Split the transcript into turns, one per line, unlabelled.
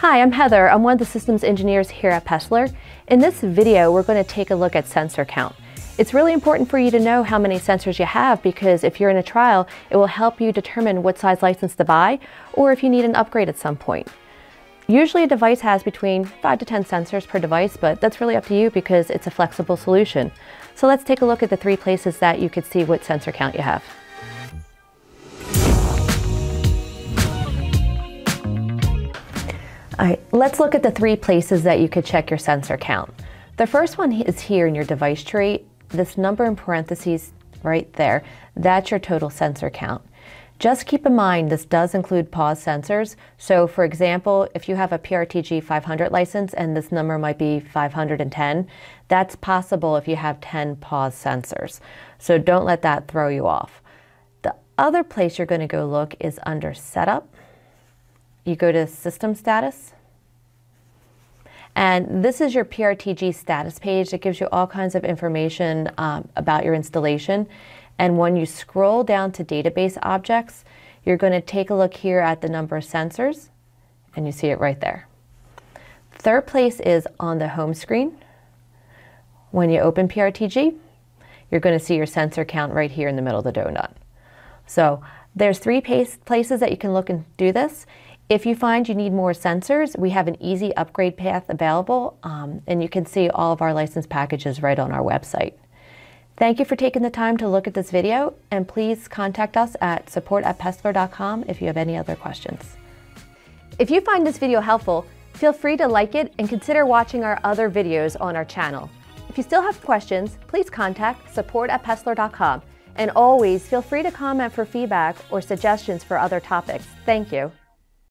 Hi, I'm Heather. I'm one of the systems engineers here at Pestler. In this video, we're going to take a look at sensor count. It's really important for you to know how many sensors you have because if you're in a trial, it will help you determine what size license to buy or if you need an upgrade at some point. Usually a device has between 5 to 10 sensors per device, but that's really up to you because it's a flexible solution. So let's take a look at the 3 places that you could see what sensor count you have. All right, let's look at the 3 places that you could check your sensor count. The first one is here in your device tree. This number in parentheses right there, that's your total sensor count. Just keep in mind this does include pause sensors. So for example, if you have a PRTG 500 license and this number might be 510, that's possible if you have 10 pause sensors. So don't let that throw you off. The other place you're going to go look is under Setup. You go to System Status, and this is your PRTG status page that gives you all kinds of information about your installation. And when you scroll down to Database Objects, you're going to take a look here at the number of sensors, and you see it right there. Third place is on the home screen. When you open PRTG, you're going to see your sensor count right here in the middle of the donut. So there's 3 places that you can look and do this. If you find you need more sensors, we have an easy upgrade path available, and you can see all of our license packages right on our website. Thank you for taking the time to look at this video, and please contact us at support@pestler.com if you have any other questions. If you find this video helpful, feel free to like it and consider watching our other videos on our channel. If you still have questions, please contact support@pestler.com, and always feel free to comment for feedback or suggestions for other topics. Thank you.